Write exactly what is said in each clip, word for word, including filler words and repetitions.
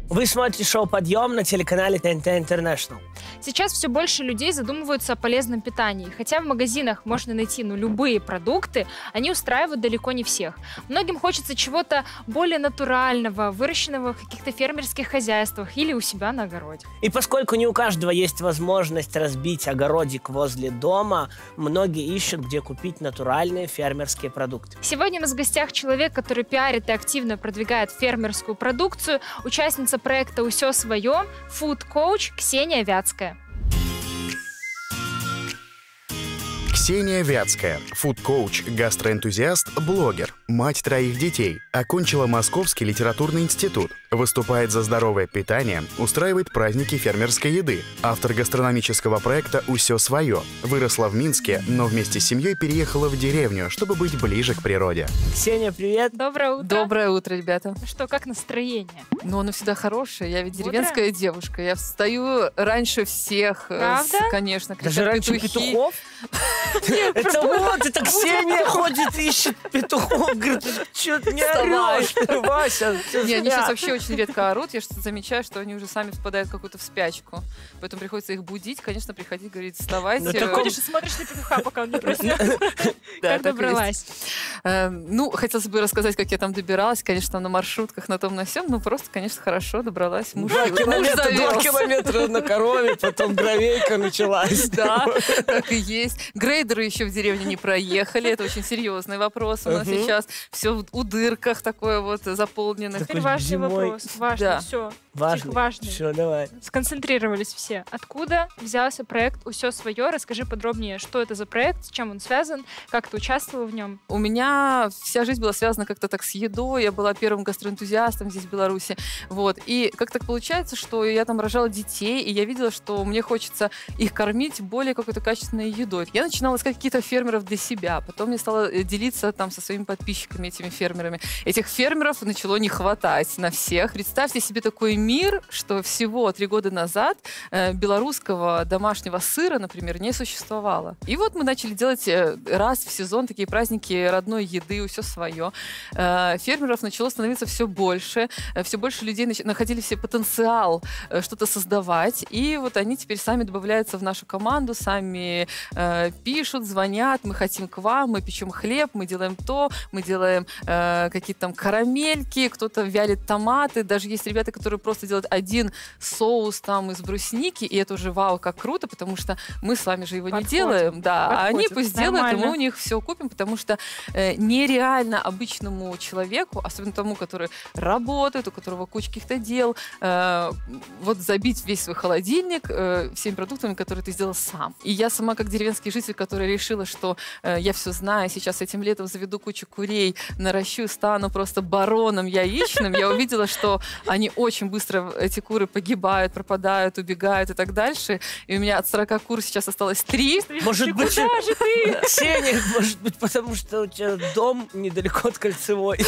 Вы смотрите шоу «Подъем» на телеканале тэ эн тэ International. Сейчас все больше людей задумываются о полезном питании. Хотя в магазинах можно найти ну, любые продукты, они устраивают далеко не всех. Многим хочется чего-то более натурального, выращенного в каких-то фермерских хозяйствах или у себя на огороде. И поскольку не у каждого есть возможность разбить огородик возле дома, многие ищут, где купить натуральные фермерские продукты. Сегодня у нас в гостях человек, который пиарит и активно продвигает фермерскую продукцию, участница проекта «Усё своё», фуд-коуч Ксения Вятская. Ксения Вятская, фуд-коуч, гастроэнтузиаст, блогер, мать троих детей, окончила Московский литературный институт, выступает за здоровое питание, устраивает праздники фермерской еды, автор гастрономического проекта «Усё своё», выросла в Минске, но вместе с семьей переехала в деревню, чтобы быть ближе к природе. Ксения, привет! Доброе утро! Доброе утро, ребята! Что, как настроение? Ну, оно всегда хорошее. Я ведь Утро? деревенская девушка. Я встаю раньше всех. Правда? С, конечно, Даже раньше петухи. петухов? Это вот, это Ксения ходит, ищет петухов, говорит, что ты не орешь, Вася? Не, они сейчас вообще очень редко орут. Я что-то замечаю, что они уже сами впадают в какую-то в спячку. Поэтому приходится их будить. Конечно, приходить, говорить, вставайте. Ты ходишь и смотришь на петуха, пока он не проснется. Как добралась? Ну, хотелось бы рассказать, как я там добиралась. Конечно, там на маршрутках, на том, на сём. Ну, просто, конечно, хорошо добралась. Муж Два муж километра, два завез. километра на корове, потом гравейка началась. Да, так и есть. Грейдеры еще в деревне не проехали. Это очень серьезный вопрос у нас Мгм. сейчас. Все у дырках такое вот заполнено. Теперь важный зимой. вопрос. Важный, Да. все. Важный. Важный. Все, давай. Сконцентрировались все. Откуда взялся проект «Усё своё»? Расскажи подробнее, что это за проект, с чем он связан, как ты участвовала в нем. У меня вся жизнь была связана как-то так с едой. Я была первым гастроэнтузиастом здесь, в Беларуси. Вот. И как так получается, что я там рожала детей, и я видела, что мне хочется их кормить более какой-то качественной едой. Я начинала искать каких-то фермеров для себя. Потом я стала э, делиться там со своими подписчиками, этими фермерами. Этих фермеров начало не хватать на всех. Представьте себе такой мир, что всего три года назад э, белорусского домашнего сыра, например, не существовало. И вот мы начали делать э, раз в сезон такие праздники родной еды, все свое. Э, фермеров начало становиться все больше. Э, все больше людей нач- находили себе потенциал э, что-то создавать. И вот они теперь сами добавляются в нашу команду, сами э, пишут, звонят, мы хотим к вам, мы печем хлеб, мы делаем то, мы делаем э, какие-то там карамельки, кто-то вялит томаты. Даже есть ребята, которые просто делают один соус там из брусники, и это уже вау, как круто, потому что мы с вами же его Подходит. не делаем, да, а они Подходит. пусть делают, и Нормально. мы у них все купим, потому что э, нереально обычному человеку, особенно тому, который работает, у которого куча каких-то дел, э, вот забить весь свой холодильник э, всеми продуктами, которые ты сделал сам. И я сама, как деревенский житель, которая решила, что э, я все знаю, сейчас этим летом заведу кучу курей, наращу, стану просто бароном яичным, я увидела, что они очень быстро, эти куры, погибают, пропадают, убегают и так дальше. И у меня от сорока кур сейчас осталось три. Может быть, Куда же ты? Ксения, может быть, потому что у тебя дом недалеко от Кольцевой.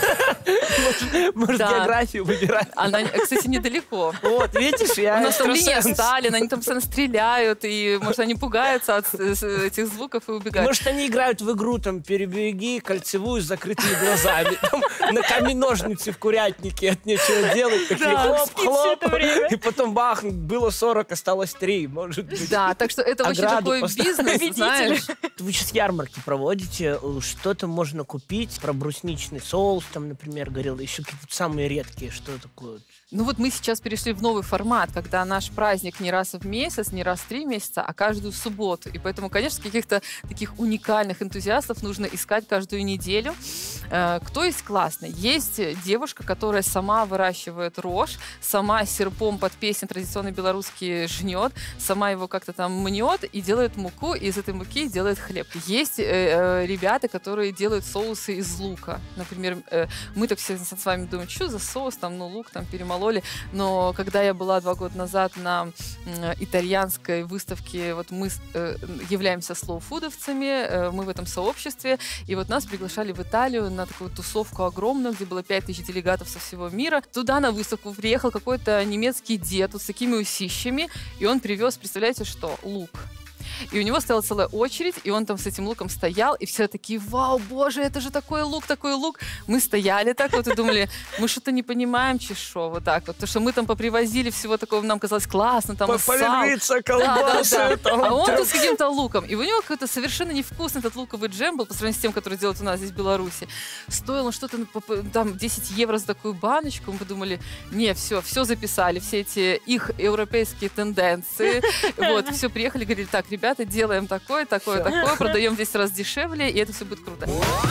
Может, может, Да. географию выбирать. Она, кстати, недалеко. Вот, видишь, я У нас там линия экстрасенс. Сталина, они там постоянно стреляют, и, может, они пугаются от э, с- этих звуков и убегают. Может, они играют в игру, там, перебеги Кольцевую с закрытыми глазами. Там, на камень-ножницы в курятнике от нечего делать. Такие Да, хлоп, спит всё хлоп. это время. И потом бах, было сорок, осталось три, может быть. Да, так что это очень Ограду такой поставить. бизнес, Победители. знаешь. Вы сейчас ярмарки проводите, что-то можно купить, про брусничный соус, там, например, говорил, еще какие-то самые редкие, что такое? Ну вот мы сейчас перешли в новый формат, когда наш праздник не раз в месяц, не раз в три месяца, а каждую субботу. И поэтому, конечно, каких-то таких уникальных энтузиастов нужно искать каждую неделю. Э, Кто есть классный? Есть девушка, которая сама выращивает рожь, сама серпом под песни традиционные белорусские жнет, сама его как-то там мнет и делает муку, и из этой муки делает хлеб. Есть э, э, ребята, которые делают соусы из лука. Например, э, мы так все с вами думаем, что за соус, там, ну, лук, там, перемололи. Но когда я была два года назад на э, итальянской выставке, вот мы э, являемся слоуфудовцами, э, мы в этом сообществе, и вот нас приглашали в Италию на такую тусовку огромную, где было пять тысяч делегатов со всего мира. Туда на выставку приехал какой-то немецкий дед вот с такими усищами, и он привез, представляете, что? Лук. И у него стояла целая очередь, и он там с этим луком стоял, и все такие: вау, боже, это же такой лук, такой лук. Мы стояли так вот и думали, мы что-то не понимаем, чешо, вот так вот. Потому что мы там попривозили всего такого, нам казалось классно, там сал. Полевица, колбасы. Да, да, да. Там, а он там. тут с каким-то луком. И у него какой-то совершенно невкусный этот луковый джем был по сравнению с тем, который делают у нас здесь в Беларуси. Стоил он что-то там десять евро за такую баночку. Мы подумали, не, все, все записали, все эти их европейские тенденции. Вот, все, приехали, говорили: так, ребята, делаем такое, такое, Всё. такое, продаем в десять раз дешевле, и это все будет круто.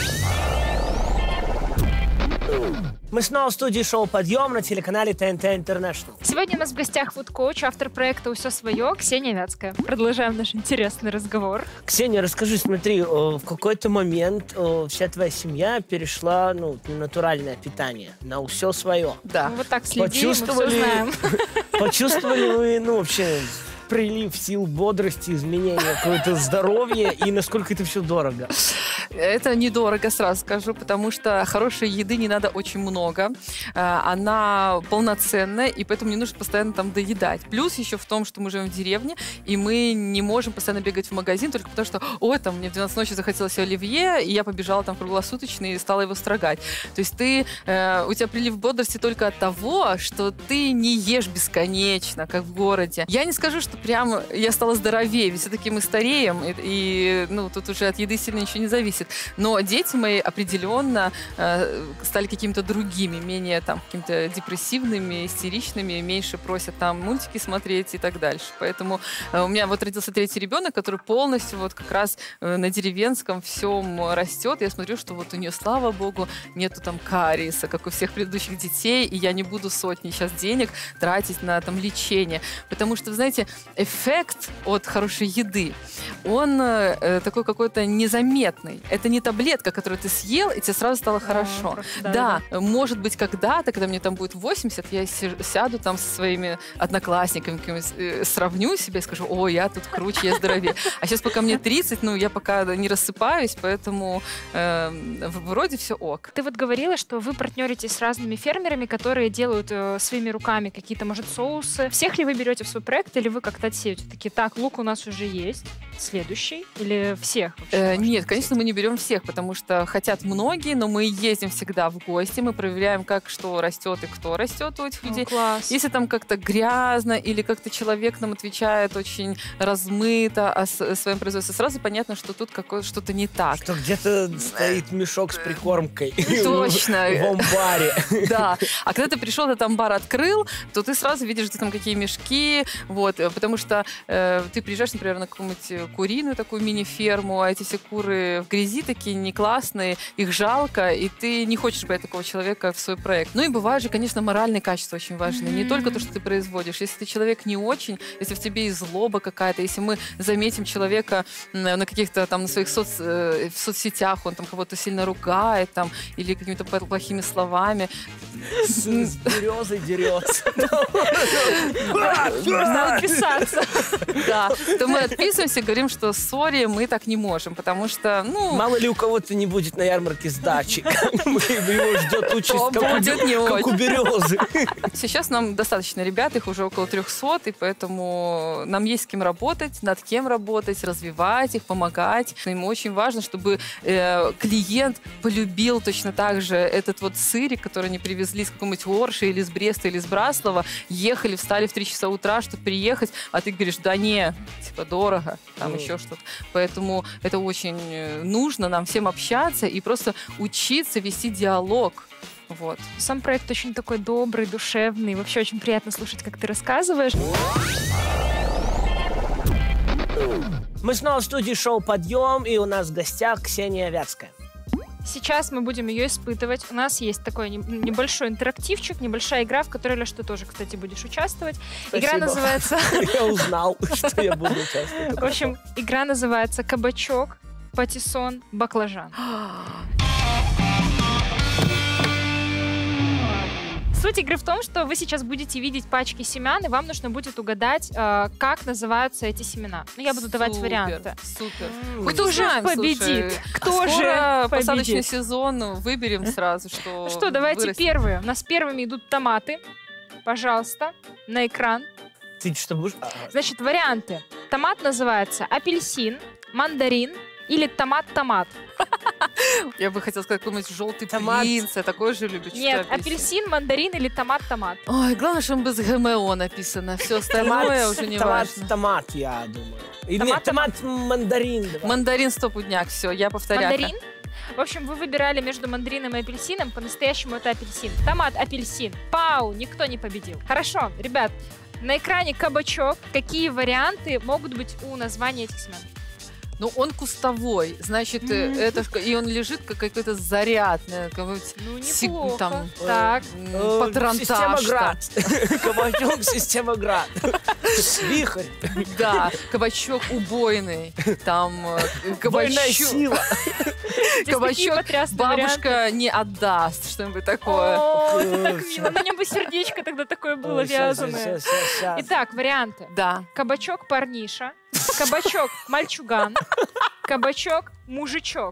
Мы снова в студии шоу «Подъем» на телеканале тэ эн тэ International. Сегодня у нас в гостях фуд-коуч, автор проекта «Усё свое» Ксения Вятская. Продолжаем наш интересный разговор. Ксения, расскажи, смотри, в какой-то момент вся твоя семья перешла, ну, на натуральное питание, на «Усё свое». Да. Мы вот так следим, мы все Почувствовали, знаем. почувствовали вы, ну, вообще прилив сил, бодрости, изменения, какое-то здоровье, и насколько это все дорого? Это недорого, сразу скажу, потому что хорошей еды не надо очень много. Она полноценная, и поэтому не нужно постоянно там доедать. Плюс еще в том, что мы живем в деревне, и мы не можем постоянно бегать в магазин только потому, что, ой, там мне в двенадцать ночи захотелось оливье, и я побежала там круглосуточно и стала его строгать. То есть ты, э, у тебя прилив бодрости только от того, что ты не ешь бесконечно, как в городе. Я не скажу, что прям я стала здоровее, ведь все-таки мы стареем, и, и ну, тут уже от еды сильно ничего не зависит. Но дети мои определенно э, стали какими-то другими, менее там какими-то депрессивными, истеричными, меньше просят там мультики смотреть и так дальше. Поэтому э, у меня вот родился третий ребенок, который полностью вот как раз э, на деревенском всем растет. Я смотрю, что вот у нее, слава богу, нету там кариеса, как у всех предыдущих детей, и я не буду сотни сейчас денег тратить на там лечение. Потому что, вы знаете, эффект от хорошей еды, он э, такой какой-то незаметный. Это не таблетка, которую ты съел, и тебе сразу стало хорошо. просто, да, да, да, может быть, когда-то, когда мне там будет восемьдесят, я сяду там со своими одноклассниками, э, сравню себя и скажу: о, я тут круче, я здоровее. А сейчас, пока мне тридцать, ну, я пока не рассыпаюсь, поэтому э, вроде все ок. Ты вот говорила, что вы партнеритесь с разными фермерами, которые делают э, своими руками какие-то, может, соусы. Всех ли вы берете в свой проект, или вы как-то отсеете? Такие: так, лук у нас уже есть, следующий? Или всех? Вообще, Э, можно нет, отсеять? конечно, мы не берем всех, потому что хотят многие, но мы ездим всегда в гости, мы проверяем, как что растет и кто растет у этих О, людей. класс. Если там как-то грязно или как-то человек нам отвечает очень размыто о, с- о своем производстве, сразу понятно, что тут какое- что-то не так. Что где-то стоит мешок с прикормкой. Точно. В амбаре. Да. А когда ты пришел, ты там бар открыл, то ты сразу видишь, где там какие мешки, вот, э, потому что э, ты приезжаешь, например, на какую-нибудь куриную такую мини-ферму, а эти все куры в грязи такие не классные, их жалко, и ты не хочешь брать такого человека в свой проект. Ну и бывают же, конечно, моральные качества очень важны. Не только то, что ты производишь. Если ты человек не очень, если в тебе есть злоба какая-то, если мы заметим человека м, на каких-то там на своих соц, э, в соцсетях, он там кого-то сильно ругает там, или какими-то п- плохими словами. С, с березой дерется. Надо писаться. Да, то мы отписываемся и говорим, что сори, мы так не можем, потому что, ну... Мало ли у кого-то не будет на ярмарке сдачи. Его ждет участь, То как у будет не бе- как у очень. березы. Сейчас нам достаточно ребят, их уже около трехсот, и поэтому нам есть с кем работать, над кем работать, развивать их, помогать. Им очень важно, чтобы э, клиент полюбил точно так же этот вот сырик, который они привезли с какого-нибудь Орши или из Бреста или из Браслова, ехали, встали в три часа утра, чтобы приехать, а ты говоришь: да не, типа дорого, там Mm. еще что-то. Поэтому это очень э, нужно нам всем общаться и просто учиться вести диалог. Вот. Сам проект очень такой добрый, душевный. Вообще очень приятно слушать, как ты рассказываешь. Мы снова в студии шоу «Подъем», и у нас в гостях Ксения Вятская. Сейчас мы будем ее испытывать. У нас есть такой не- небольшой интерактивчик, небольшая игра, в которой, Леш, ты тоже, кстати, будешь участвовать. Игра Спасибо. называется... Я узнал, что я буду участвовать. В общем, игра называется «Кабачок, патиссон, баклажан». Суть игры в том, что вы сейчас будете видеть пачки семян, и вам нужно будет угадать, э, как называются эти семена. Ну, я буду давать Супер, варианты. Супер. М. Хоть Кто же узнаем, победит? слушай. Кто Скоро же посадочный победит? сезон, выберем сразу, что Ну что, давайте вырастет. первые. У нас первыми идут томаты. Пожалуйста, на экран. Ты что будешь? Значит, варианты. Томат называется апельсин, мандарин или томат-томат. Я бы хотела сказать, какой-нибудь желтый Томат. принц. Я такой же люблю. Нет, читаю песни. апельсин, мандарин или томат-томат. Ой, главное, что он без ГМО написано. Все остальное уже не томат, важно. томат, я думаю. Или Томат, нет, томат, мандарин. давай. Мандарин стопудняк, все, я повторяю. Мандарин? В общем, вы выбирали между мандарином и апельсином. По-настоящему это апельсин. Томат, апельсин. Пау, никто не победил. Хорошо, ребят, на экране кабачок. Какие варианты могут быть у названия этих семян? Ну, он кустовой, значит, Мгм. э, это ж- и он лежит как какой-то заряд, э, какой-нибудь Ну, сиг- неплохо. там, Так. м, Э, патронтаж. Система там. град. Кабачок, система град. Вихрь. Да, кабачок убойный, там э, Двойная кабачок, сила. Здесь такие кабачок потрясные бабушка не отдаст, что-нибудь такое. О, Э, так мило. На нем бы сердечко тогда такое было Ой, щас, вязаное. щас, щас, щас. Итак, варианты. Да. Кабачок парниша, кабачок мальчуган, кабачок мужичок.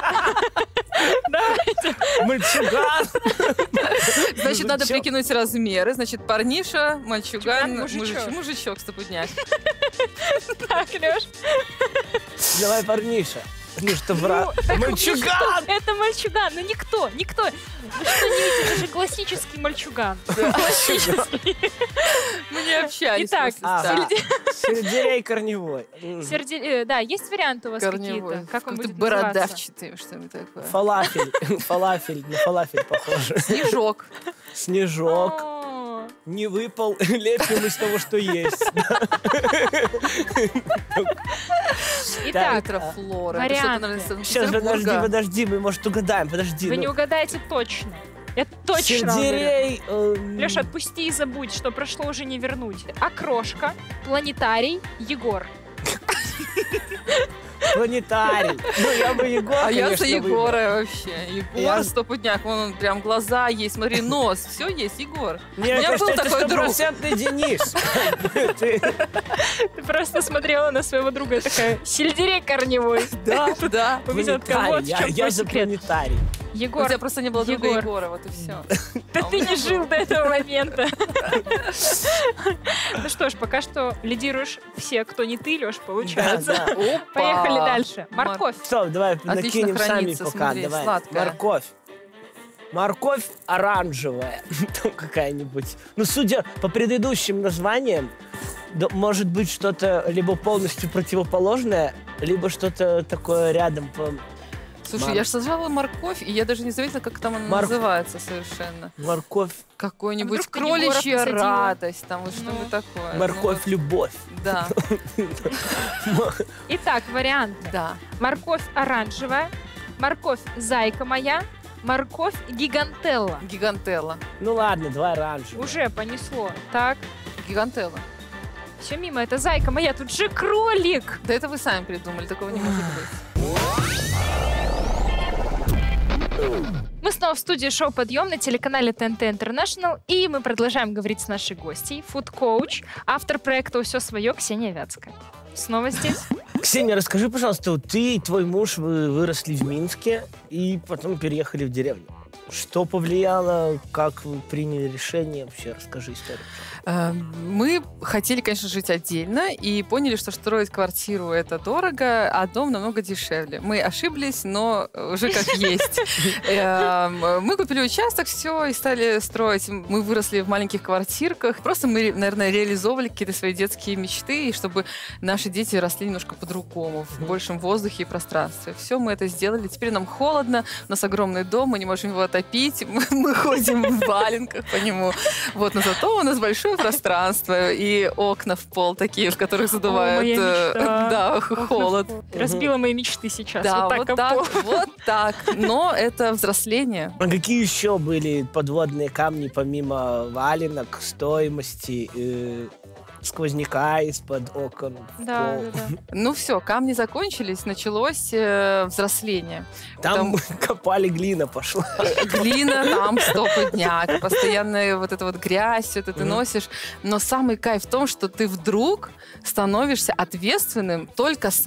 Мальчуган. Значит, надо Мужичок. прикинуть размеры. Значит, парниша, мальчуган, Мальчуган, мужичок. мужичок, мужичок стопудняк. Так, Лёш. Давай, парниша. Ну что, брат? Ну, так Мальчуган! что? Это мальчуган. Ну никто, никто. Вы что, не видите? Это же классический мальчуган. Классический. Мы не общались. Итак, после А, старта. Сельдерей корневой. М. Серди- э, Да, есть варианты у вас Корневой. какие-то? Как он Как-то будет называться? бородавчатый, что-нибудь такое. Фалафель. Фалафель. На фалафель похоже. Снежок. Снежок. О, Не выпал. Лепим из того, что есть. Итак, Петрофлора. варианты. Это что-то, наверное, из Сейчас, подожди, Санкт-Петербурга. подожди, мы, может, угадаем. Подожди. вы ну. не угадаете точно. Я точно уверена. Сельдерей. эм, Леша, отпусти и забудь, что прошло уже не вернуть. Окрошка, планетарий, Егор. Планетарий. Ну, я бы Егор, А я за конечно, выбрал. Егора вообще. Егор Я- стопудняк. Вон он прям глаза есть, смотри, нос. Все есть, Егор. Мне У меня кажется, был это такой друг. стопроцентный Денис. Ты- Ты просто смотрела на своего друга и такая, сельдерей корневой. Да, Да. Увидела, планетарий. вот в Я- чем Я твой за секрет. планетарий. У Егор, тебя просто не было друга Егор. Егора, вот и все. да ты не жил до этого момента. Ну что ж, пока что лидируешь все, кто не ты, Леш, получается. Да, да. Поехали дальше. Мар- Морковь. Все, давай Отлично накинем сами хранится, пока. смотри, Давай. сладкая. Морковь. Морковь оранжевая. Там какая-нибудь. Ну, судя по предыдущим названиям, да, может быть что-то либо полностью противоположное, либо что-то такое рядом. по- Слушай, Мар- я же сажала морковь, и я даже не заметила, как там она Морковь. называется совершенно. Морковь. Какой-нибудь А вдруг ты Егора кроличья посадила? радость, там вот Ну. что-нибудь такое. Морковь любовь. Ну, да, Итак, варианты. да. Морковь оранжевая, морковь зайка моя, морковь гигантелла. Гигантелла. Ну ладно, давай оранжевый. Уже понесло. Так, Гигантелла. все мимо, это зайка моя, тут же кролик. Да это вы сами придумали, такого не может быть. Мы снова в студии шоу «Подъем» на телеканале тэ эн тэ International, и мы продолжаем говорить с нашей гостьей, фуд-коуч, автор проекта «Все свое» Ксения Вятская. Снова здесь. Ксения, расскажи, пожалуйста, вот ты и твой муж вы выросли в Минске и потом переехали в деревню. Что повлияло, как вы приняли решение? Вообще расскажи историю. Э, Мы хотели, конечно, жить отдельно и поняли, что строить квартиру это дорого, а дом намного дешевле. Мы ошиблись, но уже как есть. Э, Мы купили участок, все, и стали строить. Мы выросли в маленьких квартирках. Просто мы, наверное, реализовывали какие-то свои детские мечты, и чтобы наши дети росли немножко по-другому, в большем воздухе и пространстве. Все, мы это сделали. Теперь нам холодно, у нас огромный дом, мы не можем его отопить, мы, мы ходим в валенках по нему. Вот, но зато у нас большое пространство и окна в пол такие, в которых задувает моя э, мечта. да, холод. Разбила мои мечты сейчас. Да, вот так, об пол. вот так. Но это взросление. А какие еще были подводные камни, помимо валенок, стоимости, э, сквозняка из-под окон? в Да, пол? да, да. Ну все, камни закончились, началось э, взросление. Там Там- копали, глина пошла. Глина там стопудняк, постоянная вот эта вот грязь, все это ты Мгм. носишь. Но самый кайф в том, что ты вдруг становишься ответственным только сам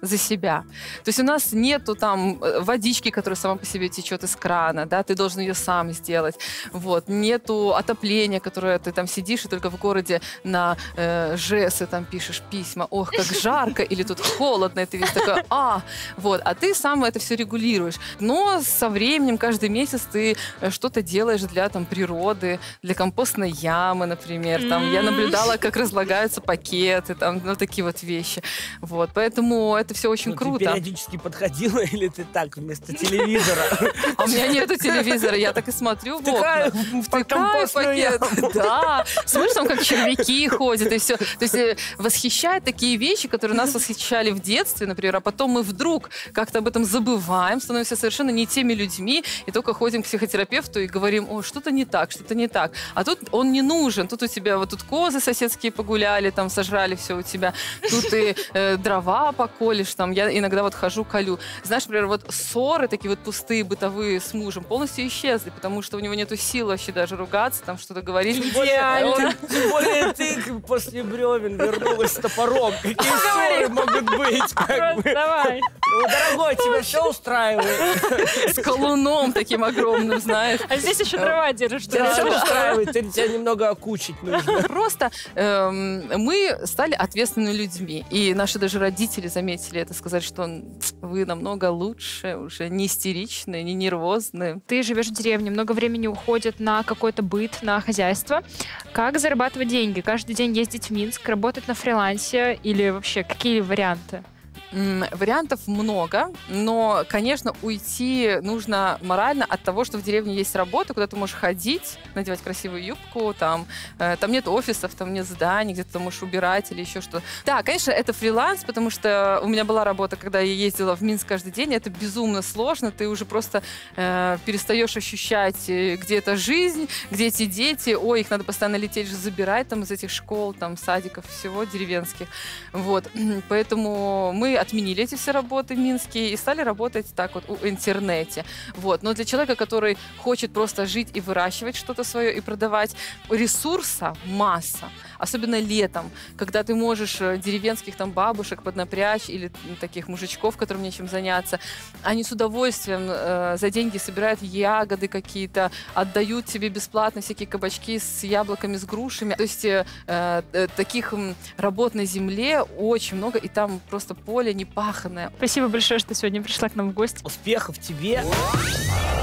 за себя. То есть у нас нету там водички, которая сама по себе течет из крана, да, ты должен ее сам сделать. Вот. Нету отопления, которое ты там сидишь и только в городе на э, ЖЭСы там пишешь письма. Ох, как жарко, или тут холодно, и ты весь такой, а, вот. А ты сам это все регулируешь. Но со временем, каждый месяц ты что-то делаешь для там природы, для компостной ямы, например. Там, mm-hmm. Я наблюдала, как разлагаются пакеты, там, ну, такие вот вещи. Вот. Поэтому это все очень ну, круто. Ты периодически подходила или ты так, вместо телевизора? А у меня нету телевизора, я так и смотрю в окна. Втыкаю пакет. Да. Смотришь, там как червяки ходят и все. То есть восхищают такие вещи, которые нас восхищали в детстве, например, а потом мы вдруг как-то об этом забываем, становимся совершенно не теми людьми, и только ходим к психотерапевту и говорим, о, что-то не так, что-то не так. А тут он не нужен. Тут у тебя вот тут козы соседские погуляли, там сожрали все у тебя. Тут ты э, дрова поколешь, там. Я иногда вот хожу, колю. Знаешь, например, вот ссоры такие вот пустые, бытовые с мужем полностью исчезли, потому что у него нету сил вообще даже ругаться, там что-то говорить. Идеально. Тем более ты после бревен вернулась с топором. Какие ссоры могут быть? Давай. Ну, дорогой, тебя все устраивает? С колуном таким огромным, знаешь. А здесь еще дрова держишь. Тебя все устраивает, тебя немного окучить нужно. Просто эм, мы стали ответственными людьми. И наши даже родители заметили это, сказать, что вы намного лучше, уже не истеричные, не нервозные. Ты живешь в деревне, много времени уходит на какой-то быт, на хозяйство. Как зарабатывать деньги? Каждый день ездить в Минск, работать на фрилансе или вообще какие варианты? Вариантов много, но, конечно, уйти нужно морально от того, что в деревне есть работа, куда ты можешь ходить, надевать красивую юбку, там, э, там нет офисов, там нет зданий, где ты можешь убирать или еще что-то. Да, конечно, это фриланс, потому что у меня была работа, когда я ездила в Минск каждый день, это безумно сложно, ты уже просто э, перестаешь ощущать, где эта жизнь, где эти дети, ой, их надо постоянно лететь же забирать там из этих школ, там, садиков, всего деревенских. Вот, поэтому мы отменили эти все работы в Минске и стали работать так вот в интернете. Вот. Но для человека, который хочет просто жить и выращивать что-то свое и продавать, ресурса масса. Особенно летом, когда ты можешь деревенских там бабушек поднапрячь или таких мужичков, которым нечем заняться. Они с удовольствием э, за деньги собирают ягоды какие-то, отдают тебе бесплатно всякие кабачки с яблоками, с грушами. То есть э, э, таких работ на земле очень много, и там просто поле непаханное. Спасибо большое, что сегодня пришла к нам в гости. Успехов тебе!